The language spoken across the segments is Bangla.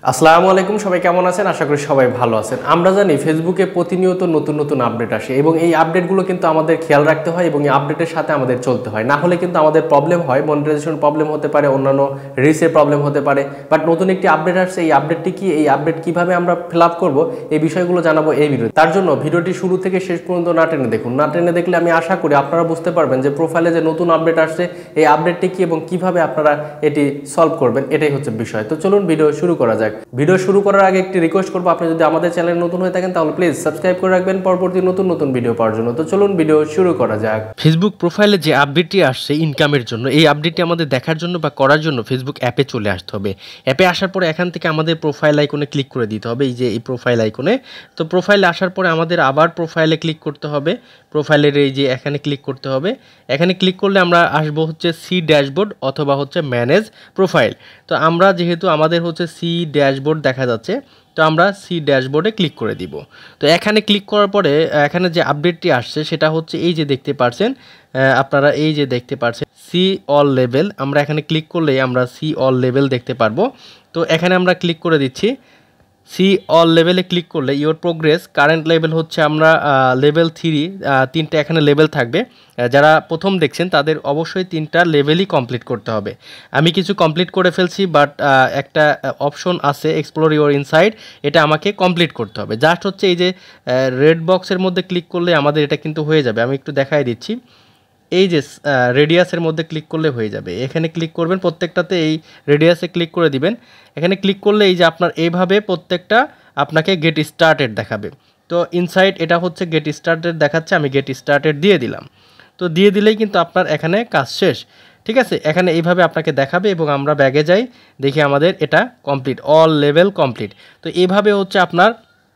আসসালামু আলাইকুম, সবাই কেমন আছেন? আশা করি সবাই ভালো আছেন। আমরা জানি ফেসবুকে প্রতিনিয়ত নতুন নতুন আপডেট আসে এবং এই আপডেটগুলো কিন্তু আমাদের খেয়াল রাখতে হয় এবং এই আপডেটের সাথে আমাদের চলতে হয়, না হলে কিন্তু আমাদের প্রবলেম হয়। মনিটাইজেশন প্রবলেম হতে পারে, অন্যান্য রিসের প্রবলেম হতে পারে। বাট নতুন একটি আপডেট আসছে, এই আপডেটটি কি, এই আপডেট কিভাবে আমরা ফিল আপ করবো, এই বিষয়গুলো জানাবো এই ভিডিওতে। তার জন্য ভিডিওটি শুরু থেকে শেষ পর্যন্ত না টেনে দেখুন। না টেনে দেখলে আমি আশা করি আপনারা বুঝতে পারবেন যে প্রোফাইলে যে নতুন আপডেট আসছে এই আপডেটটি কি এবং কিভাবে আপনারা এটি সলভ করবেন, এটাই হচ্ছে বিষয়। তো চলুন ভিডিও শুরু করা যাক। ভিডিও শুরু করার আগে একটি রিকোয়েস্ট করবো, আপনি যদি আমাদের চ্যানেলে নতুন হয়ে থাকেন তাহলে প্লিজ সাবস্ক্রাইব করে রাখবেন পরবর্তী নতুন নতুন ভিডিও পাওয়ার জন্য। তো চলুন ভিডিও শুরু করা যাক। ফেসবুক প্রোফাইলে যে আপডেটটি আসছে ইনকামের জন্য, এই আপডেটটি আমাদের দেখার জন্য বা করার জন্য ফেসবুক অ্যাপে চলে আসতে হবে। অ্যাপে আসার পরে এখান থেকে আমাদের প্রোফাইল আইকনে ক্লিক করে দিতে হবে, এই যে এই প্রোফাইল আইকনে। তো প্রোফাইলে আসার পরে আমাদের আবার প্রোফাইলে ক্লিক করতে হবে। প্রোফাইলের এই যে এখানে ক্লিক করতে হবে। এখানে ক্লিক করলে আমরা আসবো হচ্ছে সি ড্যাশবোর্ড অথবা হচ্ছে ম্যানেজ প্রোফাইল। তো আমরা যেহেতু আমাদের হচ্ছে সি ড্যাশবোর্ড দেখা যাচ্ছে, তো আমরা সি ড্যাশবোর্ডে ক্লিক করে দিব। তো এখানে ক্লিক করার পরে এখানে যে আপডেটটি আসছে সেটা হচ্ছে এই যে দেখতে পাচ্ছেন, আপনারা এই যে দেখতে পাচ্ছেন সি অল লেভেল। আমরা এখানে ক্লিক করলেই আমরা সি অল লেভেল দেখতে পারবো। তো এখানে আমরা ক্লিক করে দিচ্ছি। সি অল লেভেলে ক্লিক করলে ইওর প্রোগ্রেস কারেন্ট লেভেল হচ্ছে আমরা লেভেল 3, তিনটা এখানে লেভেল থাকবে। যারা প্রথম দেখছেন তাদের অবশ্যই তিনটা লেভেলই কমপ্লিট করতে হবে। আমি কিছু কমপ্লিট করে ফেলছি, বাট একটা অপশন আছে এক্সপ্লোর ইওর ইনসাইড, এটা আমাকে কমপ্লিট করতে হবে। জাস্ট হচ্ছে এই যে রেড বক্সের মধ্যে ক্লিক করলে আমাদের এটা কিন্তু হয়ে যাবে। আমি একটু দেখাই দিচ্ছি। এই যে রেডিয়াসের মধ্যে ক্লিক করলে হয়ে যাবে। এখানে ক্লিক করবেন, প্রত্যেকটাতে এই রেডিয়াসে ক্লিক করে দিবেন। এখানে ক্লিক করলে এই যে আপনার এইভাবে প্রত্যেকটা আপনাকে গেট স্টার্টেড দেখাবে। তো ইনসাইড এটা হচ্ছে গেট স্টার্টেড দেখাচ্ছে, আমি গেট স্টার্টেড দিয়ে দিলাম। তো দিয়ে দিলেই কিন্তু আপনার এখানে কাজ শেষ। ঠিক আছে, এখানে এইভাবে আপনাকে দেখাবে এবং আমরা ব্যাগে যাই, দেখি আমাদের এটা কমপ্লিট, অল লেভেল কমপ্লিট। তো এইভাবে হচ্ছে আপনার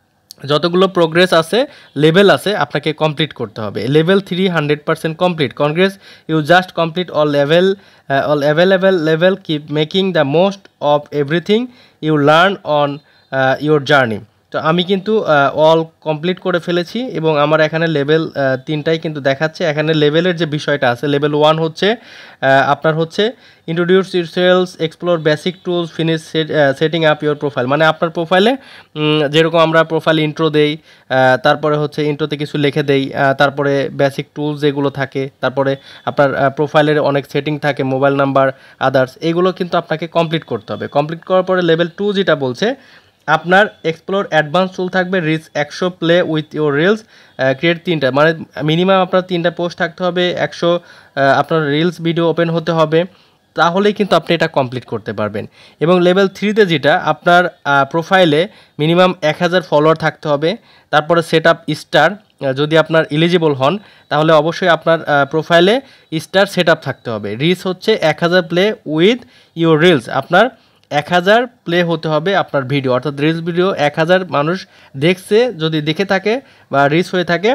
যতগুলো প্রোগ্রেস আছে, লেভেল আছে, আপনাকে কমপ্লিট করতে হবে। Level 3 100% complete, congrats you just complete all level, all available level, keep making the most of everything you learn on your journey. তো আমি কিন্তু অল কমপ্লিট করে ফেলেছি এবং আমার এখানে লেভেল 3টাই কিন্তু দেখাচ্ছে। এখানে লেভেলের যে বিষয়টা আছে, লেভেল 1 হচ্ছে আপনার হচ্ছে introduce yourselves, explore basic tools, finish setting up your profile. মানে আপনার প্রোফাইলে যেরকম আমরা প্রোফাইল ইন্ট্রো দেই, তারপরে হচ্ছে ইন্ট্রোতে কিছু লিখে দেই, তারপরে বেসিক টুলস যেগুলো থাকে, তারপরে আপনার প্রোফাইলের অনেক সেটিং থাকে, মোবাইল নাম্বার, আদার্স, এগুলো কিন্তু আপনাকে কমপ্লিট করতে হবে। কমপ্লিট করার পরে লেভেল 2 যেটা বলছে, আপনার এক্সপ্লোর অ্যাডভান্স টুল থাকবে, reach 100, play with your reels, create 3টা, মানে মিনিমাম আপনার 3টা পোস্ট থাকতে হবে, 100 আপনার রিলস ভিডিও ওপেন হতে হবে, তাহলেই কিন্তু আপনি এটা কমপ্লিট করতে পারবেন। এবং লেভেল 3তে যেটা আপনার প্রোফাইলে মিনিমাম 1000 ফলোয়ার থাকতে হবে। তারপরে সেট আপ স্টার, যদি আপনার এলিজিবল হন তাহলে অবশ্যই আপনার প্রোফাইলে স্টার সেট আপ থাকতে হবে। রিচ হচ্ছে 1000, প্লে উইথ ইউর রিলস, আপনার 1000 প্লে হতে হবে আপনার ভিডিও, অর্থাৎ রিলস ভিডিও 1000 মানুষ দেখছে, যদি দেখে থাকে বা রিচ হয়ে থাকে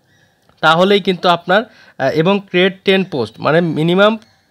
তাহলেই কিন্তু আপনার এবং ক্রিয়েট 10 পোস্ট, মানে মিনিমাম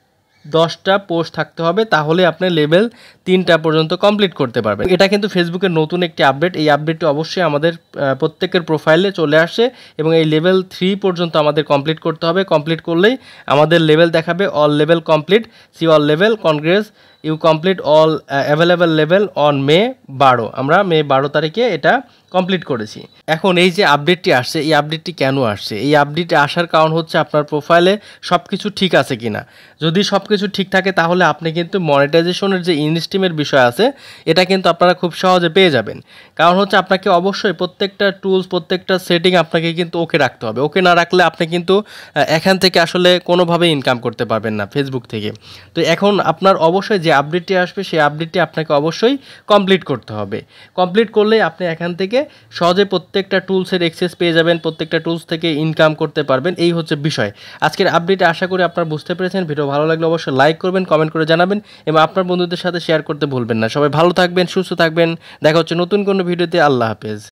10টা পোস্ট থাকতে হবে, তাহলে আপনি লেভেল 3টা পর্যন্ত কমপ্লিট করতে পারবেন। এটা কিন্তু ফেসবুকের নতুন একটি আপডেট। এই আপডেটটি অবশ্যই আমাদের প্রত্যেকের প্রোফাইলে চলে আসছে এবং এই লেভেল 3 পর্যন্ত আমাদের কমপ্লিট করতে হবে। কমপ্লিট করলেই আমাদের লেভেল দেখাবে all level complete, see all level, congrats you complete all available level on May 12। আমরা মে 12 তারিখে এটা কমপ্লিট করেছি। এখন এই যে আপডেটটি আসছে, এই আপডেটটি কেন আসছে? এই আপডেটে আসার কারণ হচ্ছে আপনার প্রোফাইলে সব কিছু ঠিক আছে কিনা। যদি সব কিছু ঠিক থাকে তাহলে আপনি কিন্তু মনিটাইজেশনের যে ইনস্ট্রিমের বিষয় আছে এটা কিন্তু আপনারা খুব সহজে পেয়ে যাবেন। কারণ হচ্ছে আপনাকে অবশ্যই প্রত্যেকটা টুলস, প্রত্যেকটা সেটিং আপনাকে কিন্তু ওকে রাখতে হবে। ওকে না রাখলে আপনি কিন্তু এখান থেকে আসলে কোনোভাবেই ইনকাম করতে পারবেন না ফেসবুক থেকে। তো এখন আপনার অবশ্যই যে আপডেটটি আসবে সেই আপডেটটি আপনাকে অবশ্যই কমপ্লিট করতে হবে। কমপ্লিট করলেই আপনি এখান থেকে সহজে প্রত্যেকটা টুলসের অ্যাক্সেস পেয়ে যাবেন, প্রত্যেকটা টুলস থেকে ইনকাম করতে পারবেন। এই হচ্ছে বিষয়। আজকের আপডেটে আশা করি আপনারা বুঝতে পেরেছেন। ভিডিও ভালো লাগলে অবশ্যই লাইক করবেন, কমেন্ট করে জানাবেন এবং আপনার বন্ধুদের সাথে শেয়ার করতে ভুলবেন না। সবাই ভালো থাকবেন, সুস্থ থাকবেন। দেখা হচ্ছে নতুন কোনো ভিডিওতে। আল্লাহ হাফেজ।